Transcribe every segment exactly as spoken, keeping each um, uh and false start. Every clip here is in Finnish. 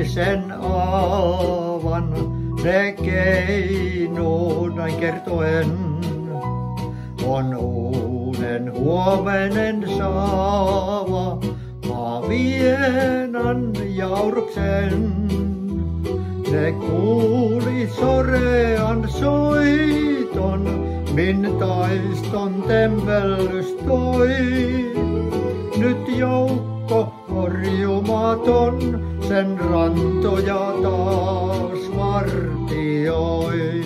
sen aavan, ne keinuu näin kertoen. On uuden huomenen saava, maa vienan jauruksen. Ne kuuli sorean soiton, min taiston tembellys toi. Nyt joukko horjumaton sen rantoja taas vartioi.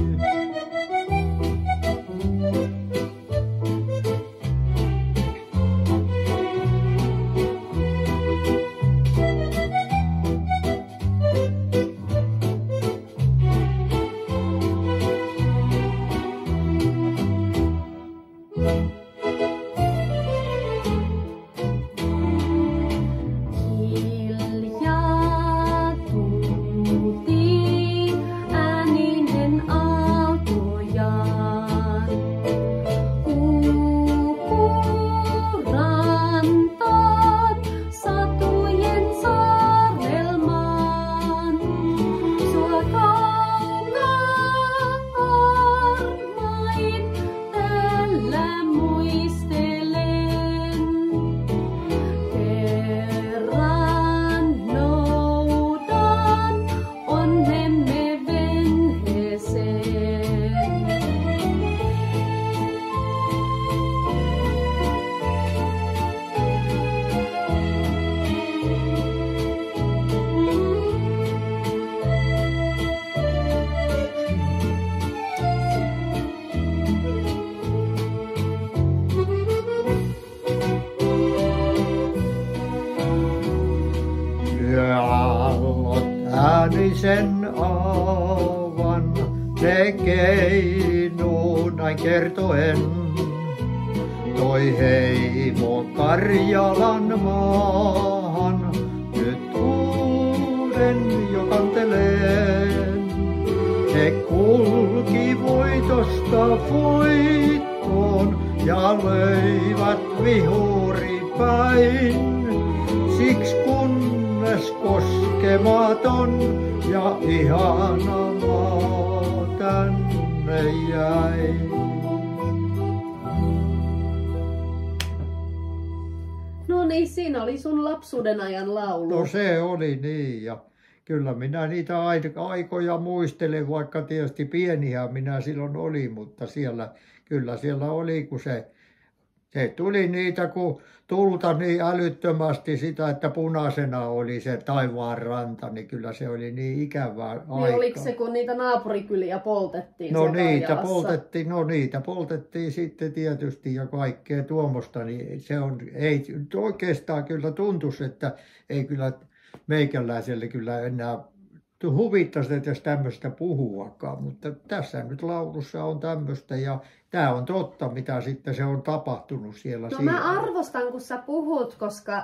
Yöaallot äänisen aavan, ne keinuu näin kertoen. Toi heimo Karjalan maahan, nyt uuden jo kanteleen. Ne kulki voitosta voittoon ja löivät vihuri päin. Siks kunnes koskematon ja ihana maa tänne jäi. No niin, siinä oli sun lapsuuden ajan laulu. No se oli niin, ja kyllä minä niitä aikoja muistelen, vaikka tietysti pieniä minä silloin olin, mutta siellä, kyllä siellä oli, kun se, se tuli niitä, kun tulta niin älyttömästi sitä, että punaisena oli se taivaan ranta, niin kyllä se oli niin ikävää aikaa. Niin oliko se, kun niitä naapurikyliä poltettiin? No niitä poltettiin, no niitä poltettiin sitten tietysti ja kaikkea tuommoista, niin se on, ei oikeastaan kyllä tuntuisi, että ei kyllä meikäläiselle kyllä enää huvittaisi edes tämmöistä puhuakaan, mutta tässä nyt laulussa on tämmöistä ja tämä on totta, mitä sitten se on tapahtunut siellä. No siinä. mä arvostan, kun sä puhut, koska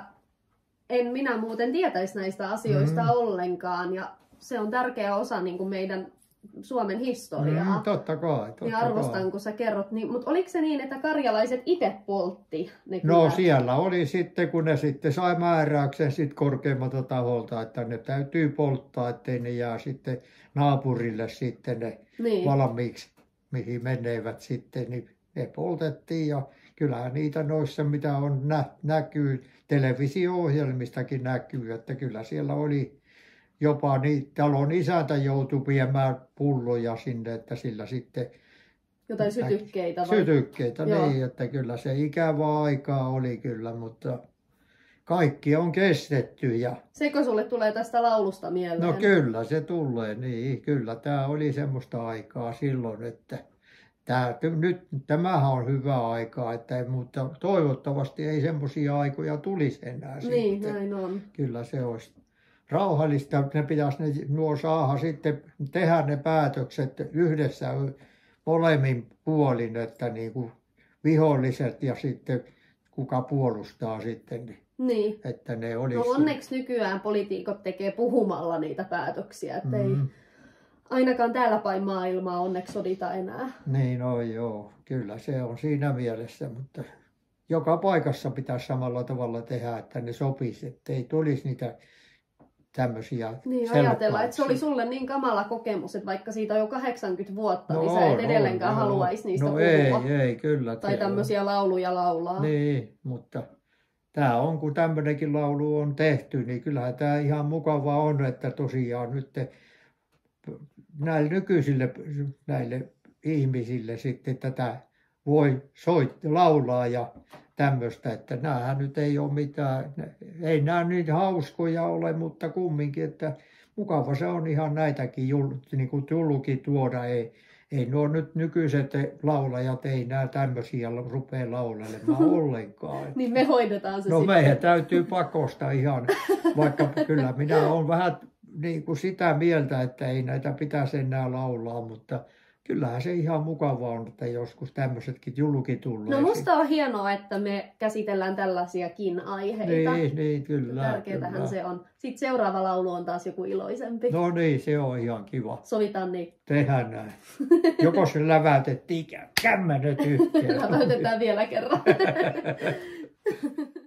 en minä muuten tietäisi näistä asioista mm. ollenkaan ja se on tärkeä osa niin kuin meidän Suomen historiaa. Mm, totta kai. Totta niin arvostan, kai. kun sä kerrot. Niin, mutta oliko se niin, että karjalaiset itse poltti ne No kylät? siellä oli sitten, kun ne sitten sai määräyksen sit korkeammalta taholta, että ne täytyy polttaa, ettei ne jää sitten naapurille sitten ne niin. valmiiksi, mihin menevät sitten, niin ne poltettiin ja kyllähän niitä noissa, mitä on nä- näkyy, televisio-ohjelmistakin näkyy, että kyllä siellä oli jopa niin, talon isäntä joutui viemään pulloja sinne, että sillä sitten jotain sytykkeitä vai? Sytykkeitä, niin, että kyllä se ikävää aikaa oli kyllä, mutta kaikki on kestetty. Ja Sekö sulle tulee tästä laulusta mieleen? no kyllä se tulee, niin kyllä tämä oli semmoista aikaa silloin, että tämä, nyt tämähän on hyvä aikaa, että ei, mutta toivottavasti ei semmoisia aikoja tulisi enää Niin, sitten. näin on. Kyllä se olisi rauhallista, ne pitäisi ne, nuo saada sitten tehdä ne päätökset yhdessä molemmin puolin, että niin kuin viholliset ja sitten kuka puolustaa sitten, niin, Niin. että ne olisi. No onneksi nykyään poliitikot tekee puhumalla niitä päätöksiä, että ei Mm. ainakaan täällä päin maailmaa onneksi sodita enää. Niin on joo, kyllä se on siinä mielessä, mutta joka paikassa pitäisi samalla tavalla tehdä, että ne sopisi, että ei tulisi niitä tämmöisiä Niin, ajatella, että se oli sulle niin kamala kokemus, että vaikka siitä on jo kahdeksankymmentä vuotta, no, niin sä et edelleenkään no, haluaisi niistä no, puhua. ei, ei, kyllä. Tai tämmöisiä lauluja laulaa. Niin, mutta tämä on, kun tämmöinenkin laulu on tehty, niin kyllähän tämä ihan mukavaa on, että tosiaan nyt näille nykyisille näille ihmisille sitten tätä voi soittaa, laulaa ja tämmöistä, että näähän nyt ei ole mitään, ei nämä niin hauskoja ole, mutta kumminkin, että mukava se on ihan näitäkin niin kuin julki tuoda, ei, ei nuo nyt nykyiset laulajat, ei nämä tämmöisiä rupea laulelemaan ollenkaan. Niin me hoidetaan se No sitten. meidän täytyy pakosta ihan, vaikka kyllä minä olen vähän niin kuin sitä mieltä, että ei näitä pitäisi enää laulaa, mutta kyllähän se ihan mukavaa on, että joskus tämmöisetkin julki tulee. No musta on hienoa, että me käsitellään tällaisiakin aiheita. Niin, niin kyllä. Tärkeätähän kyllä. se on. Sitten seuraava laulu on taas joku iloisempi. No niin, se on ihan kiva. Sovitaan niin. Tehdään näin. Joko se lävätettiin kämmänet yhteen. Läväytetään vielä kerran.